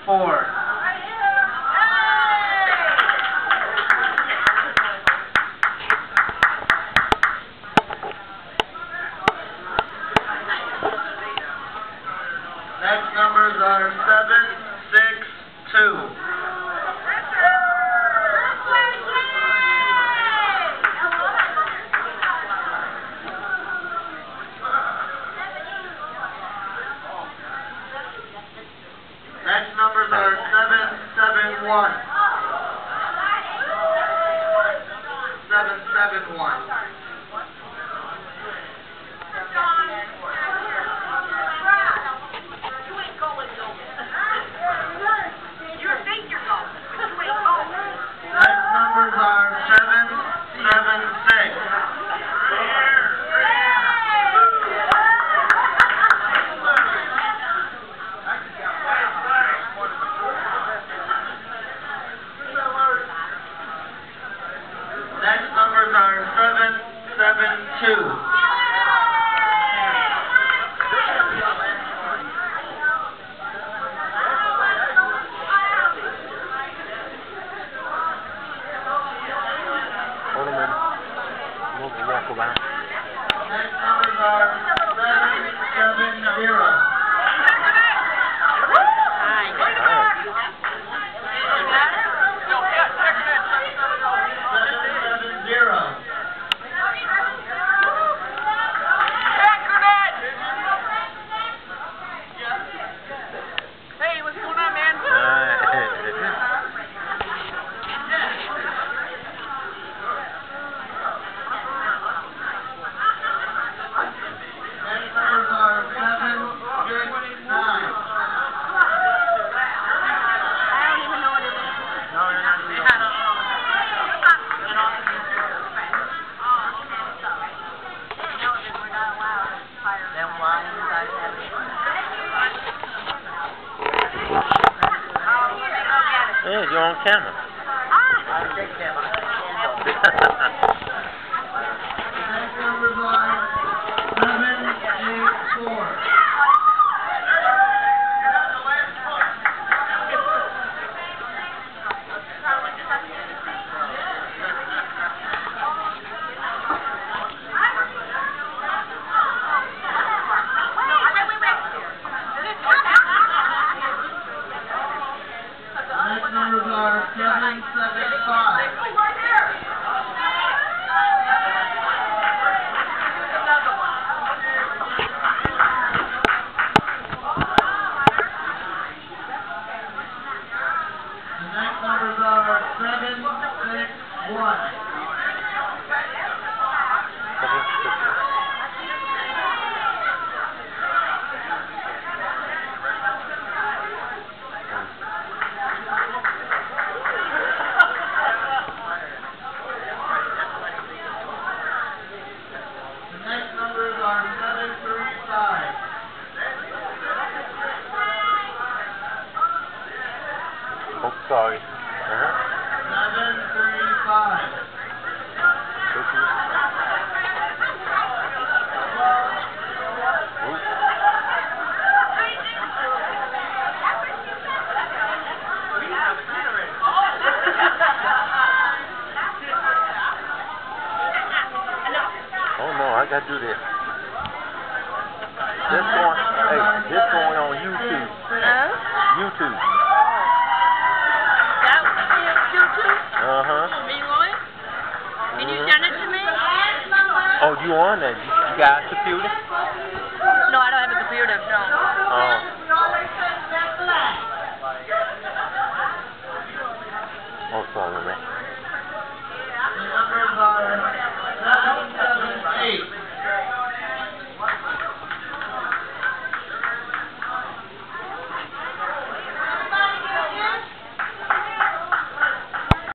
4. Next numbers are 762. Next numbers are 771. 771. Next numbers are 776. Next numbers are 772. Hold on a minute. I'm going to walk around. Next numbers are 770. Hey, what's going on, man? Next numbers are 769. I don't even know what it is. No, you're not doing I that. don't know. Them lines I have. Yeah, you're on camera. Next numbers are 784. Next numbers are 775. The next numbers are 761. The next numbers are 735. Oh, sorry. 735. Oh no, I gotta do this. This going, hey, this going on YouTube. Huh? YouTube. That was YouTube? Uh-huh. Me, Lloyd? Can you send it to me? Oh, you on that? You got a computer? No, I don't have a computer. No. Oh. Oh, sorry, man.